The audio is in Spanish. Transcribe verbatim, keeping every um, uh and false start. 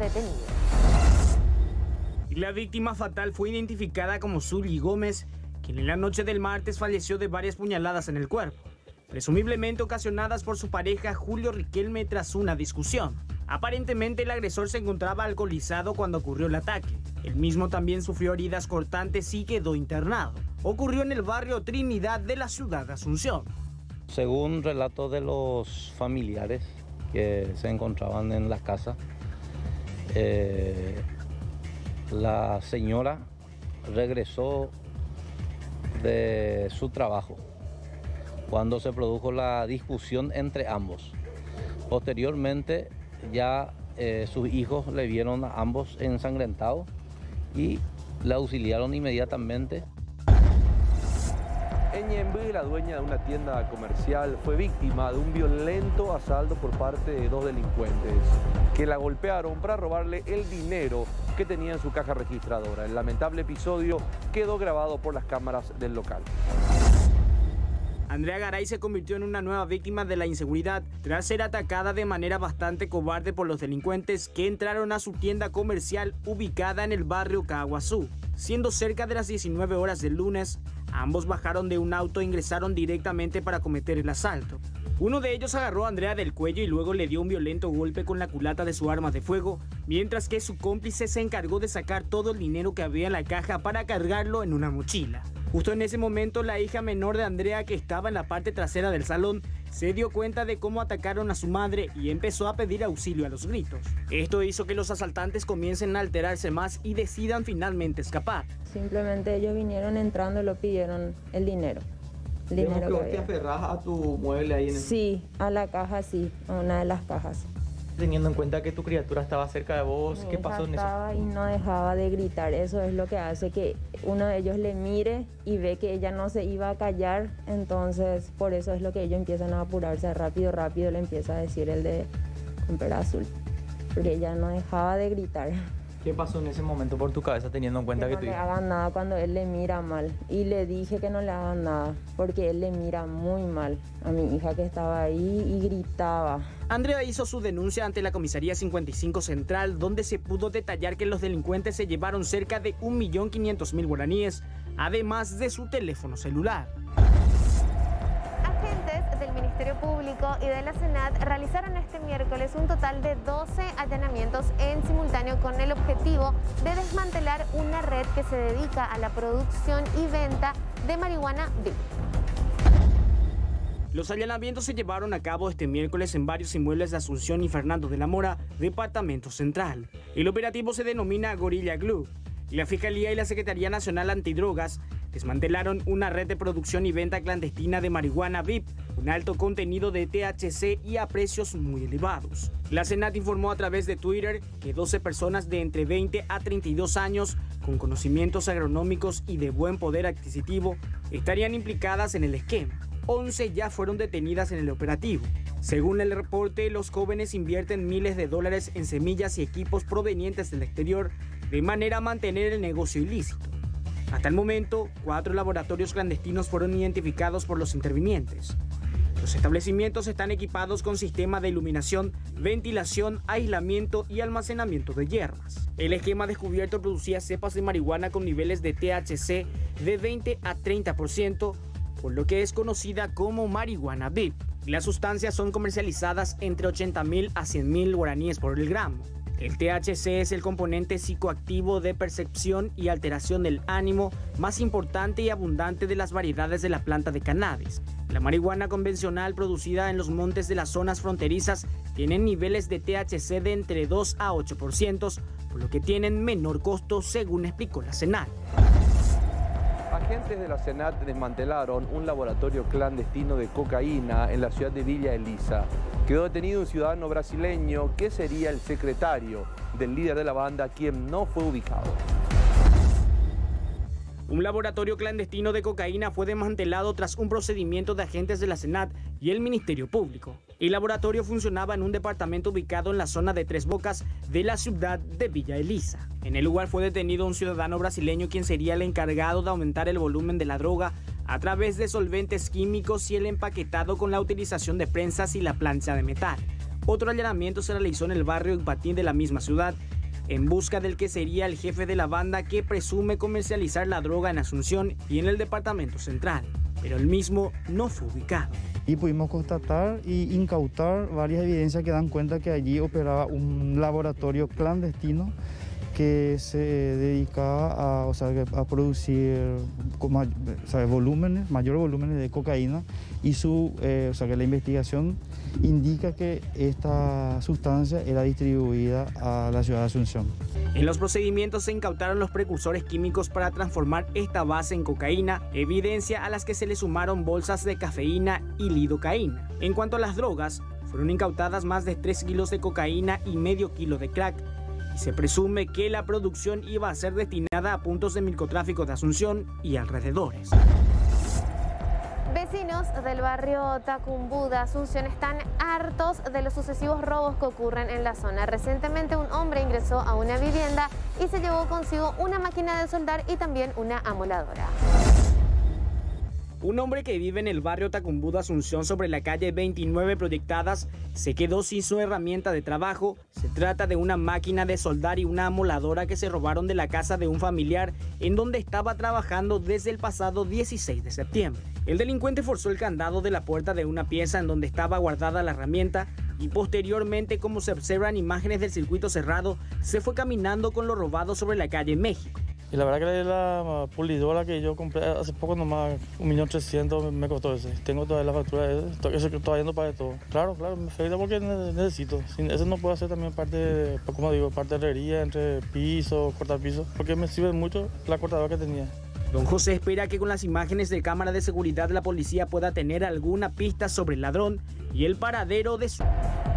detenidos. Y la víctima fatal fue identificada como Zully Gómez, quien en la noche del martes falleció de varias puñaladas en el cuerpo, presumiblemente ocasionadas por su pareja Julio Riquelme tras una discusión. Aparentemente el agresor se encontraba alcoholizado cuando ocurrió el ataque. El mismo también sufrió heridas cortantes y quedó internado. Ocurrió en el barrio Trinidad de la ciudad de Asunción. Según relatos de los familiares que se encontraban en la casa, eh, la señora regresó de su trabajo cuando se produjo la discusión entre ambos. Posteriormente ya eh, sus hijos le vieron a ambos ensangrentados y le auxiliaron inmediatamente. En Ñemby, la dueña de una tienda comercial fue víctima de un violento asalto por parte de dos delincuentes que la golpearon para robarle el dinero que tenía en su caja registradora. El lamentable episodio quedó grabado por las cámaras del local. Andrea Garay se convirtió en una nueva víctima de la inseguridad tras ser atacada de manera bastante cobarde por los delincuentes que entraron a su tienda comercial ubicada en el barrio Caguazú. Siendo cerca de las diecinueve horas del lunes, ambos bajaron de un auto e ingresaron directamente para cometer el asalto. Uno de ellos agarró a Andrea del cuello y luego le dio un violento golpe con la culata de su arma de fuego, mientras que su cómplice se encargó de sacar todo el dinero que había en la caja para cargarlo en una mochila. Justo en ese momento, la hija menor de Andrea, que estaba en la parte trasera del salón, se dio cuenta de cómo atacaron a su madre y empezó a pedir auxilio a los gritos. Esto hizo que los asaltantes comiencen a alterarse más y decidan finalmente escapar. Simplemente ellos vinieron entrando y lo pidieron el dinero. El dinero que, que te aferras a tu mueble ahí en el... Sí, a la caja sí, a una de las cajas. Teniendo en cuenta que tu criatura estaba cerca de vos, Mi ¿qué hija pasó en estaba eso? Y no dejaba de gritar, eso es lo que hace que uno de ellos le mire y ve que ella no se iba a callar, entonces por eso es lo que ellos empiezan a apurarse rápido, rápido, le empieza a decir el de comprar azul, porque ella no dejaba de gritar. ¿Qué pasó en ese momento por tu cabeza teniendo en cuenta que, que, que tu no le hagan nada cuando él le mira mal, y le dije que no le hagan nada porque él le mira muy mal a mi hija que estaba ahí y gritaba. Andrea hizo su denuncia ante la comisaría cincuenta y cinco Central, donde se pudo detallar que los delincuentes se llevaron cerca de un millón quinientos mil guaraníes, además de su teléfono celular. Agentes del Ministerio Público y de la SENAT realizaron este miércoles un total de doce allanamientos en simultáneo con el objetivo de desmantelar una red que se dedica a la producción y venta de marihuana V I P. Los allanamientos se llevaron a cabo este miércoles en varios inmuebles de Asunción y Fernando de la Mora, departamento central. El operativo se denomina Gorilla Glue. La Fiscalía y la Secretaría Nacional Antidrogas desmantelaron una red de producción y venta clandestina de marihuana V I P, un alto contenido de T H C y a precios muy elevados. La SENAT informó a través de Twitter que doce personas de entre veinte a treinta y dos años, con conocimientos agronómicos y de buen poder adquisitivo, estarían implicadas en el esquema. once ya fueron detenidas en el operativo. Según el reporte, los jóvenes invierten miles de dólares en semillas y equipos provenientes del exterior de manera a mantener el negocio ilícito. Hasta el momento, cuatro laboratorios clandestinos fueron identificados por los intervinientes. Los establecimientos están equipados con sistema de iluminación, ventilación, aislamiento y almacenamiento de hierbas. El esquema descubierto producía cepas de marihuana con niveles de T H C de veinte a treinta por ciento, por lo que es conocida como marihuana V I P. Las sustancias son comercializadas entre ochenta mil a cien mil guaraníes por el gramo. El T H C es el componente psicoactivo de percepción y alteración del ánimo más importante y abundante de las variedades de la planta de cannabis. La marihuana convencional producida en los montes de las zonas fronterizas tiene niveles de T H C de entre dos a ocho por ciento, por lo que tienen menor costo, según explicó la SENAT. Agentes de la SENAT desmantelaron un laboratorio clandestino de cocaína en la ciudad de Villa Elisa. Quedó detenido un ciudadano brasileño que sería el secretario del líder de la banda, quien no fue ubicado. Un laboratorio clandestino de cocaína fue desmantelado tras un procedimiento de agentes de la SENAT y el Ministerio Público. El laboratorio funcionaba en un departamento ubicado en la zona de Tres Bocas de la ciudad de Villa Elisa. En el lugar fue detenido un ciudadano brasileño quien sería el encargado de aumentar el volumen de la droga a través de solventes químicos y el empaquetado con la utilización de prensas y la plancha de metal. Otro allanamiento se realizó en el barrio Ipatín de la misma ciudad en busca del que sería el jefe de la banda que presume comercializar la droga en Asunción y en el departamento central, pero el mismo no fue ubicado. Y pudimos constatar y incautar varias evidencias que dan cuenta que allí operaba un laboratorio clandestino que se dedicaba a, o sea, a producir o sea, volúmenes, mayores volúmenes de cocaína y su, eh, o sea, que la investigación indica que esta sustancia era distribuida a la ciudad de Asunción. En los procedimientos se incautaron los precursores químicos para transformar esta base en cocaína, evidencia a las que se le sumaron bolsas de cafeína y lidocaína. En cuanto a las drogas, fueron incautadas más de tres kilos de cocaína y medio kilo de crack, y se presume que la producción iba a ser destinada a puntos de microtráfico de Asunción y alrededores. Vecinos del barrio Tacumbú de Asunción están hartos de los sucesivos robos que ocurren en la zona. Recientemente un hombre ingresó a una vivienda y se llevó consigo una máquina de soldar y también una amoladora. Un hombre que vive en el barrio Tacumbú de Asunción sobre la calle veintinueve Proyectadas se quedó sin su herramienta de trabajo. Se trata de una máquina de soldar y una amoladora que se robaron de la casa de un familiar en donde estaba trabajando desde el pasado dieciséis de septiembre. El delincuente forzó el candado de la puerta de una pieza en donde estaba guardada la herramienta y posteriormente, como se observan imágenes del circuito cerrado, se fue caminando con lo robado sobre la calle México. Y la verdad que la pulidora que yo compré hace poco nomás, un millón trescientos me costó ese. Tengo todavía la factura de ese, ese que todavía no pagué todo. Claro, claro, me afecta porque necesito. Sin ese no puedo hacer también parte, como digo, parte de herrería, entre piso, cortar piso, porque me sirve mucho la cortadora que tenía. Don José espera que con las imágenes de cámara de seguridad la policía pueda tener alguna pista sobre el ladrón y el paradero de su...